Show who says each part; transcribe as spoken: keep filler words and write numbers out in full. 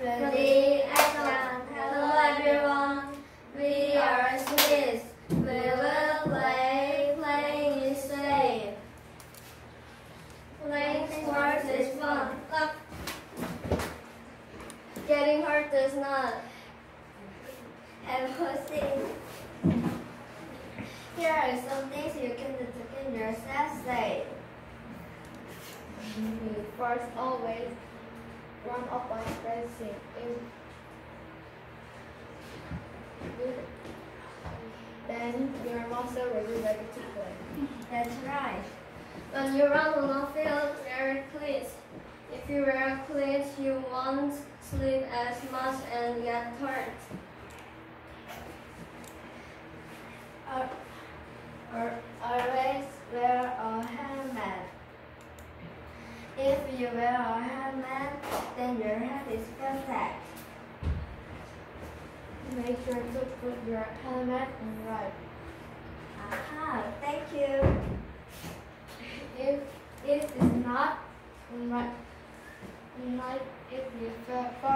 Speaker 1: Ready, action! Hello everyone, we are Swiss. We will play. Playing is safe. Playing sports is fun. Look. Getting hurt is not. And sing. Here are some things you can do to keep yourself safe.
Speaker 2: First, always run up by pressing. Then your muscle will be ready to play.
Speaker 1: That's right. When you run on a field, wear cleats. If you wear cleats, you won't slip as much and get hurt. Or, or always wear a helmet. If you wear a helmet, then your head is protected.
Speaker 2: Make sure to put your helmet on right.
Speaker 1: Aha, thank you.
Speaker 2: If it is not right, right if you fall